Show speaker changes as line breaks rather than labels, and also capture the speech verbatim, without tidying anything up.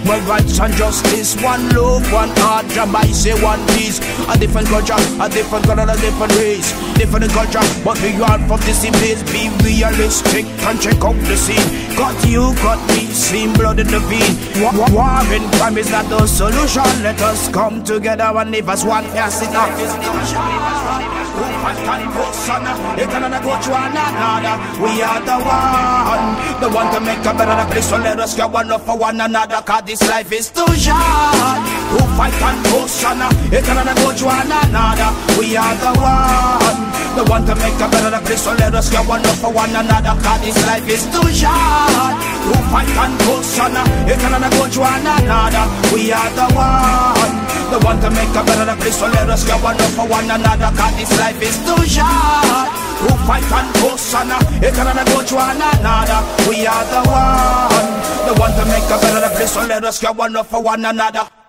human rights and justice. One love, one heart, Jamaica say one peace. A different culture, a different color, a different race. Different culture, but we are from the same place. Be realistic and check out the scene. Got you, got me, same blood in the vein. War, war and crime is not the solution. Let us come together and live as one. Yes, it It cannot go to another. We are the one, the one to make a better place. So let us get one up for one another. Cause this life is too short. Who fight and push on? It cannot go to another. We are the one, the one to make a better place. So let us get one up for one another. Cause this life is too short. Who fight and push on? It cannot go to another. We are the one, the one to make a better place. So let us get one up for one another. Cause this life is too short. Who fight and push on? It cannot go to another. We are the one, the one to make a better place. So let us get one up for one another.